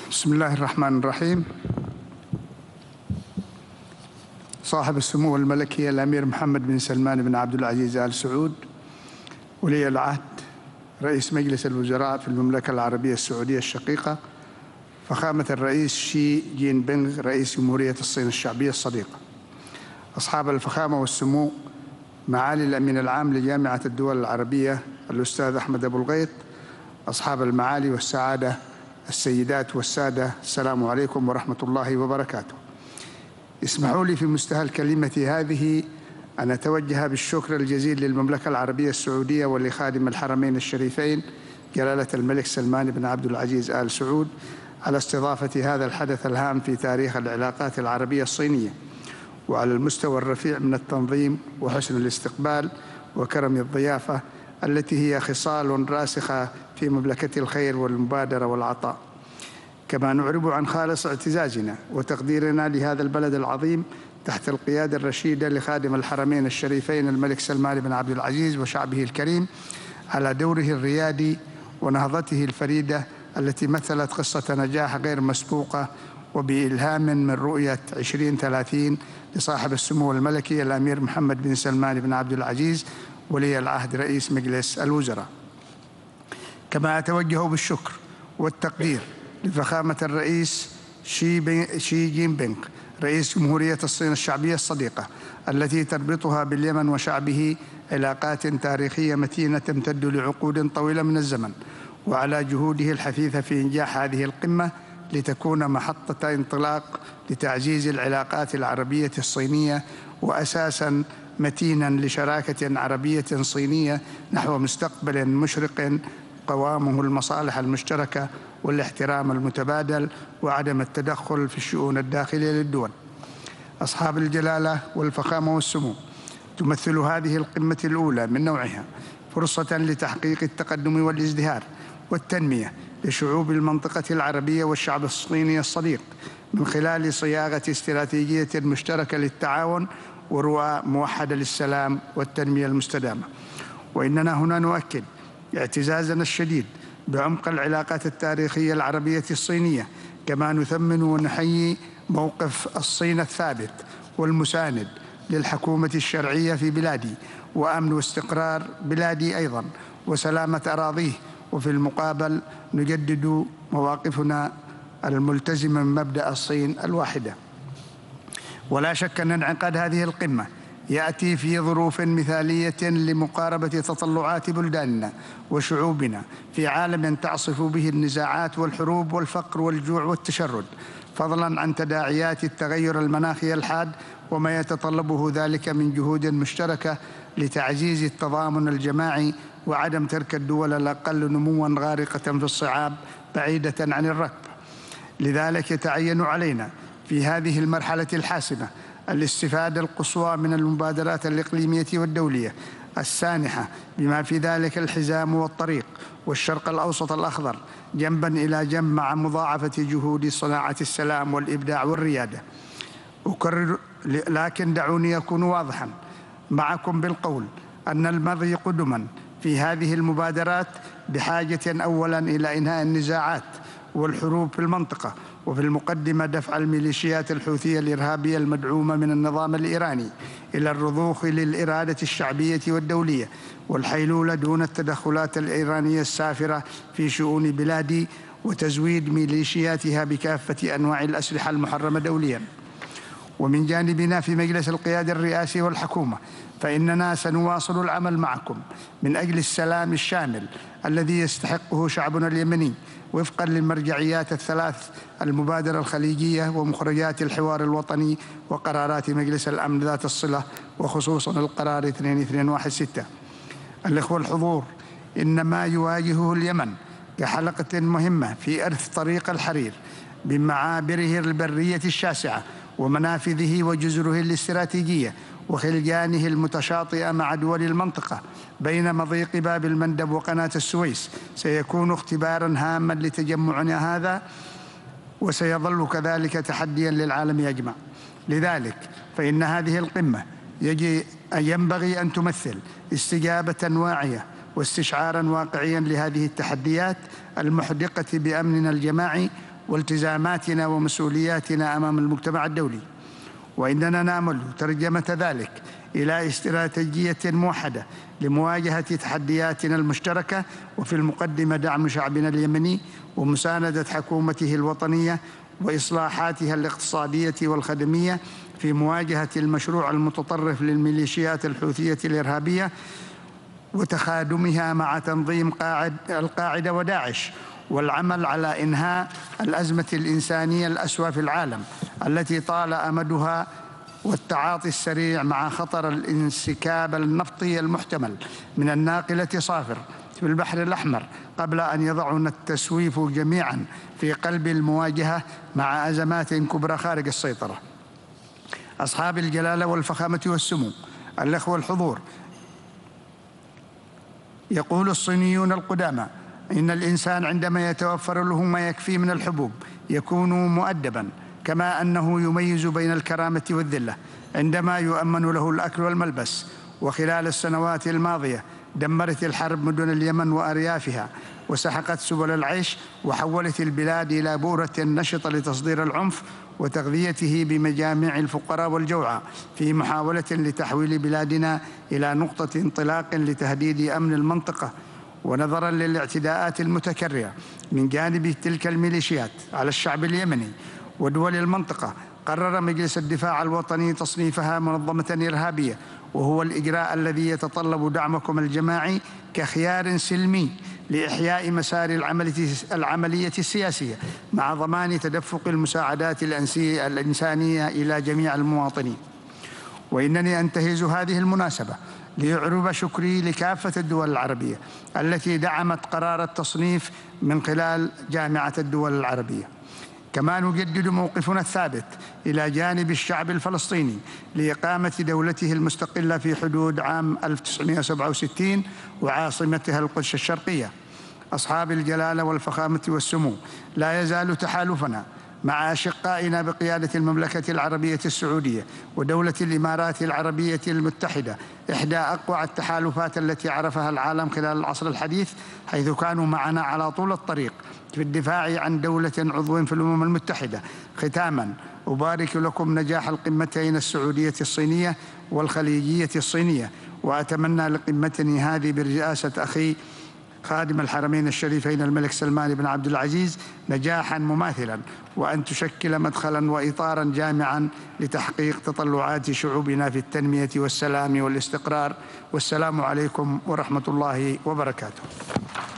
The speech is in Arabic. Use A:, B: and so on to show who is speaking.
A: بسم الله الرحمن الرحيم. صاحب السمو الملكي الأمير محمد بن سلمان بن عبد العزيز آل سعود، ولي العهد رئيس مجلس الوزراء في المملكة العربية السعودية الشقيقة، فخامة الرئيس شي جين بينغ رئيس جمهورية الصين الشعبية الصديقة، أصحاب الفخامة والسمو معالي الأمين العام لجامعة الدول العربية الأستاذ أحمد أبو الغيط، أصحاب المعالي والسعادة السيدات والسادة، السلام عليكم ورحمة الله وبركاته. اسمحوا لي في مستهل كلمتي هذه أن أتوجه بالشكر الجزيل للمملكة العربية السعودية ولخادم الحرمين الشريفين جلالة الملك سلمان بن عبد العزيز آل سعود على استضافة هذا الحدث الهام في تاريخ العلاقات العربية الصينية، وعلى المستوى الرفيع من التنظيم وحسن الاستقبال وكرم الضيافة التي هي خصال راسخة في مملكة الخير والمبادرة والعطاء. كما نعرب عن خالص اعتزازنا وتقديرنا لهذا البلد العظيم تحت القيادة الرشيدة لخادم الحرمين الشريفين الملك سلمان بن عبد العزيز وشعبه الكريم على دوره الريادي ونهضته الفريدة التي مثلت قصة نجاح غير مسبوقة، وبإلهام من رؤية 2030 لصاحب السمو الملكي الأمير محمد بن سلمان بن عبد العزيز ولي العهد رئيس مجلس الوزراء. كما أتوجه بالشكر والتقدير لفخامة الرئيس شي جين بينغ رئيس جمهورية الصين الشعبية الصديقة التي تربطها باليمن وشعبه علاقات تاريخية متينة تمتد لعقود طويلة من الزمن، وعلى جهوده الحثيثة في إنجاح هذه القمة لتكون محطة انطلاق لتعزيز العلاقات العربية الصينية وأساساً متيناً لشراكة عربية صينية نحو مستقبل مشرق قوامه المصالح المشتركة والاحترام المتبادل وعدم التدخل في الشؤون الداخلية للدول. أصحاب الجلالة والفخامة والسمو، تمثل هذه القمة الأولى من نوعها فرصة لتحقيق التقدم والازدهار والتنمية لشعوب المنطقة العربية والشعب الصيني الصديق من خلال صياغة استراتيجية مشتركة للتعاون ورؤى موحدة للسلام والتنمية المستدامة. وإننا هنا نؤكد اعتزازنا الشديد بعمق العلاقات التاريخية العربية الصينية، كما نثمن ونحيي موقف الصين الثابت والمساند للحكومة الشرعية في بلادي وأمن واستقرار بلادي أيضا وسلامة أراضيه، وفي المقابل نجدد مواقفنا الملتزمة من مبدأ الصين الواحدة. ولا شك أن انعقاد هذه القمة يأتي في ظروف مثالية لمقاربة تطلعات بلداننا وشعوبنا في عالم تعصف به النزاعات والحروب والفقر والجوع والتشرد، فضلاً عن تداعيات التغير المناخي الحاد وما يتطلبه ذلك من جهود مشتركة لتعزيز التضامن الجماعي وعدم ترك الدول الأقل نمواً غارقة في الصعاب بعيدة عن الركب. لذلك يتعين علينا في هذه المرحلة الحاسمة الاستفادة القصوى من المبادرات الإقليمية والدولية السانحة، بما في ذلك الحزام والطريق والشرق الأوسط الأخضر جنباً إلى جنب مع مضاعفة جهود صناعة السلام والإبداع والريادة. أكرر، لكن دعوني أكون واضحاً معكم بالقول أن المضي قدماً في هذه المبادرات بحاجة أولاً إلى إنهاء النزاعات والحروب في المنطقة، وفي المقدمة دفع الميليشيات الحوثية الإرهابية المدعومة من النظام الإيراني إلى الرضوخ للإرادة الشعبية والدولية والحيلولة دون التدخلات الإيرانية السافرة في شؤون بلادي وتزويد ميليشياتها بكافة أنواع الأسلحة المحرمة دولياً. ومن جانبنا في مجلس القيادة الرئاسي والحكومة فإننا سنواصل العمل معكم من أجل السلام الشامل الذي يستحقه شعبنا اليمني وفقاً للمرجعيات الثلاث: المبادرة الخليجية ومخرجات الحوار الوطني وقرارات مجلس الأمن ذات الصلة، وخصوصاً القرار 2216. الإخوة الحضور، إن ما يواجهه اليمن كحلقة مهمة في إرث طريق الحرير بمعابره البرية الشاسعة ومنافذه وجزره الاستراتيجية وخلجانه المتشاطئة مع دول المنطقة بين مضيق باب المندب وقناة السويس سيكون اختباراً هاماً لتجمعنا هذا، وسيظل كذلك تحدياً للعالم أجمع. لذلك فإن هذه القمة ينبغي أن تمثل استجابة واعية واستشعاراً واقعياً لهذه التحديات المحدقة بأمننا الجماعي والتزاماتنا ومسؤولياتنا أمام المجتمع الدولي، وإننا نأمل ترجمة ذلك إلى استراتيجية موحدة لمواجهة تحدياتنا المشتركة، وفي المقدمة دعم شعبنا اليمني ومساندة حكومته الوطنية وإصلاحاتها الاقتصادية والخدمية في مواجهة المشروع المتطرف للميليشيات الحوثية الإرهابية وتخادمها مع تنظيم القاعدة وداعش، والعمل على إنهاء الأزمة الإنسانية الأسوأ في العالم التي طال أمدها، والتعاطي السريع مع خطر الانسكاب النفطي المحتمل من الناقلة صافر في البحر الأحمر قبل أن يضعنا التسويف جميعا في قلب المواجهة مع أزمات كبرى خارج السيطرة. أصحاب الجلالة والفخامة والسمو، الأخوة الحضور، يقول الصينيون القدامى إن الإنسان عندما يتوفر له ما يكفي من الحبوب يكون مؤدبا، كما أنه يميز بين الكرامة والذلة عندما يؤمن له الأكل والملبس. وخلال السنوات الماضية دمرت الحرب مدن اليمن وأريافها وسحقت سبل العيش، وحولت البلاد إلى بؤرة نشطة لتصدير العنف وتغذيته بمجاميع الفقراء والجوعى، في محاولة لتحويل بلادنا إلى نقطة انطلاق لتهديد أمن المنطقة. ونظرا للاعتداءات المتكررة من جانب تلك الميليشيات على الشعب اليمني ودول المنطقة، قرر مجلس الدفاع الوطني تصنيفها منظمة إرهابية، وهو الإجراء الذي يتطلب دعمكم الجماعي كخيار سلمي لإحياء مسار العملية السياسية مع ضمان تدفق المساعدات الإنسانية إلى جميع المواطنين. وإنني أنتهز هذه المناسبة ليعرب شكري لكافة الدول العربية التي دعمت قرار التصنيف من خلال جامعة الدول العربية. كما نجدد موقفنا الثابت إلى جانب الشعب الفلسطيني لإقامة دولته المستقلة في حدود عام 1967 وعاصمتها القدس الشرقية. أصحاب الجلالة والفخامة والسمو، لا يزال تحالفنا مع أشقائنا بقيادة المملكة العربية السعودية ودولة الإمارات العربية المتحدة إحدى أقوى التحالفات التي عرفها العالم خلال العصر الحديث، حيث كانوا معنا على طول الطريق في الدفاع عن دولة عضو في الأمم المتحدة. ختاما، أبارك لكم نجاح القمتين السعودية الصينية والخليجية الصينية، وأتمنى لقمتني هذه برئاسة أخي خادم الحرمين الشريفين الملك سلمان بن عبد العزيز نجاحا مماثلا، وأن تشكل مدخلا وإطارا جامعا لتحقيق تطلعات شعوبنا في التنمية والسلام والاستقرار. والسلام عليكم ورحمة الله وبركاته.